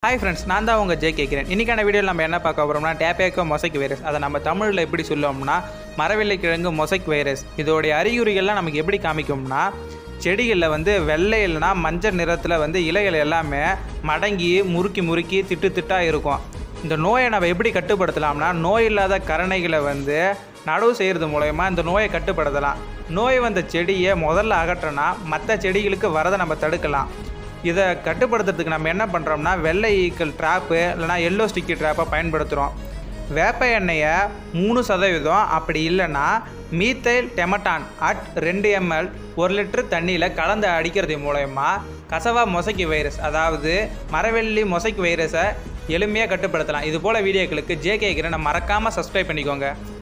Hi friends, நான் தான் உங்க ஜே கேக்குறேன். இன்னைக்கான வீடியோல நம்ம என்ன பார்க்க போறோம்னா டேபியாக்கோ மொசைக் வைரஸ். அத நம்ம தமிழ்ல எப்படி சொல்லுவோம்னா மரவள்ளி கிழங்கு மொசைக் வைரஸ். இதோட அறிகுறிகள்லாம் நமக்கு எப்படி காமிக்கும்னா செடிகள்ல வெள்ளை இல்லனா மஞ்சள் நிறத்துல இலைகள் எல்லாமே மடங்கி முறுக்கி திட்டா இருக்கும். இந்த நோயை நம்ம எப்படி கட்டுப்படுத்தலாம்னா நோய் இல்லாத கரணைகளை நடவு செய்யறது மூலமா இந்த நோயை கட்டுப்படுத்தலாம். நோய் வந்த செடியை முதல்ல அகற்றனா மற்ற செடிகளுக்கு வரதை நம்ம தடுக்கலாம். இதை கட்டுப்படுத்துறதுக்கு நம்ம என்ன பண்ணுறோம்னா வெள்ளை ஈக்கள் ட்ராப்பு இல்லைனா எல்லோ ஸ்டிக்கி ட்ராப்பை பயன்படுத்துகிறோம். வேப்ப எண்ணெயை 3% அப்படி இல்லைன்னா methyl demeton at 2 ml 1 litre தண்ணியில் கலந்து அடிக்கிறது மூலயமா cassava மொசைக் வைரஸ் அதாவது மரவள்ளி மொசைக் வைரஸை எளிமையாக கட்டுப்படுத்தலாம். இது போல் வீடியோக்களுக்கு ஜே கேக்குறேன் மறக்காமல் சப்ஸ்கிரைப் பண்ணிக்கோங்க.